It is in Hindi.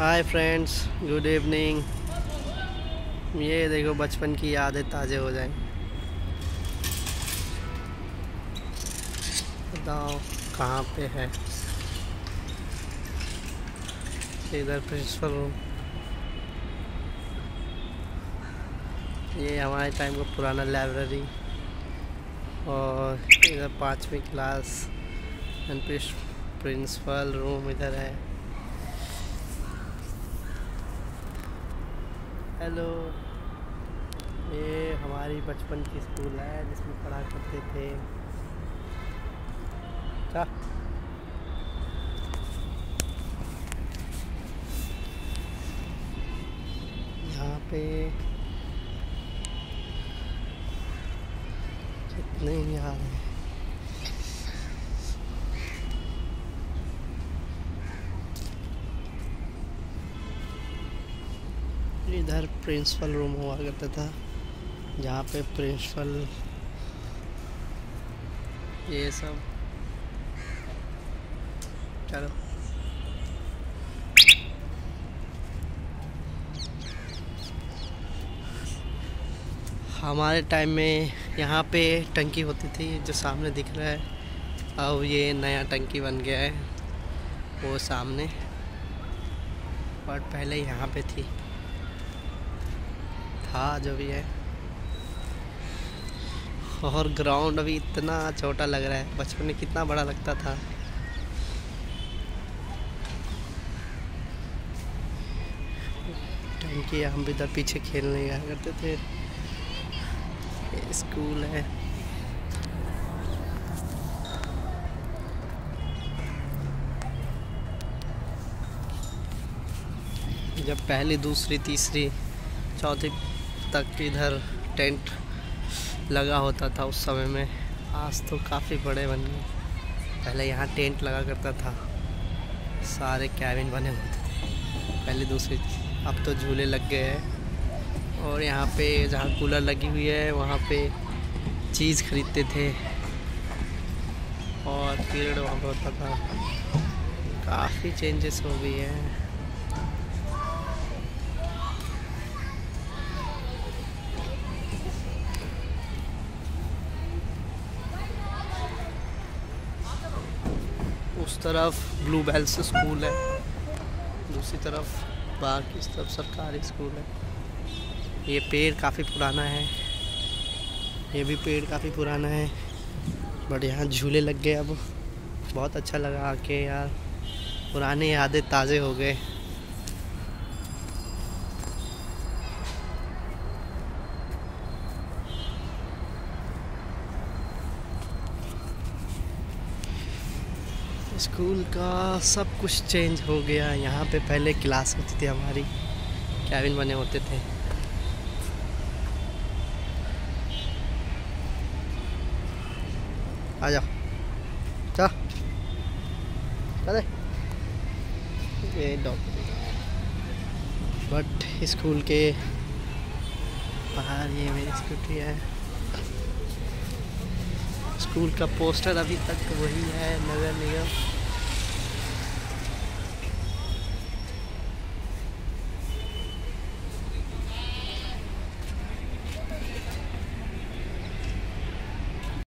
Hi friends, good evening. ये देखो बचपन की यादें ताज़े हो जाएं। बताओ कहाँ पे है। इधर प्रिंसिपल रूम। ये हमारे टाइम का पुराना लाइब्रेरी। और इधर 5वीं क्लास एंड प्रिंसिपल रूम इधर है। हेलो, ये हमारी बचपन की स्कूल है जिसमें पढ़ा करते थे। क्या यहाँ पे कितने याद हैं। इधर प्रिंसिपल रूम हुआ करता था जहाँ पे प्रिंसिपल ये सब। चलो हमारे टाइम में यहाँ पे टंकी होती थी जो सामने दिख रहा है। अब ये नया टंकी बन गया है वो सामने, और पहले यहाँ पे था जो भी है। और ग्राउंड अभी इतना छोटा लग रहा है, बचपन में कितना बड़ा लगता था। टंकी हम भी इधर पीछे खेलने गया करते थे। ये स्कूल है। जब पहली दूसरी तीसरी चौथी तक इधर टेंट लगा होता था उस समय में। आज तो काफ़ी बड़े बन गए। पहले यहाँ टेंट लगा करता था, सारे कैबिन बने होते थे पहली दूसरी। अब तो झूले लग गए हैं। और यहाँ पे जहाँ कूलर लगी हुई है वहाँ पे चीज़ खरीदते थे और पीरियड वहाँ पर होता था। काफ़ी चेंजेस हो गई हैं। उस तरफ ब्लू बेल्स स्कूल है, दूसरी तरफ बाकी इस तरफ सरकारी स्कूल है। ये पेड़ काफ़ी पुराना है, ये भी पेड़ काफ़ी पुराना है, बट यहाँ झूले लग गए। अब बहुत अच्छा लगा आके यार, पुराने यादें ताज़े हो गए। स्कूल का सब कुछ चेंज हो गया। यहाँ पे पहले क्लास होती थी हमारी, कैबिन बने होते थे। आ जाओ, चले ये बट स्कूल के बाहर ये मेरी स्कूटी है। स्कूल का पोस्टर अभी तक वही है, नगर निगम।